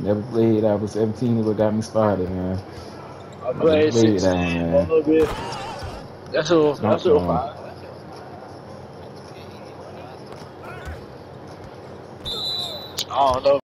Never played. I was 17 is what got me started, man. I Never played played that 16 one, for a man. little bit. That's all Uh-uh. fine. I don't know.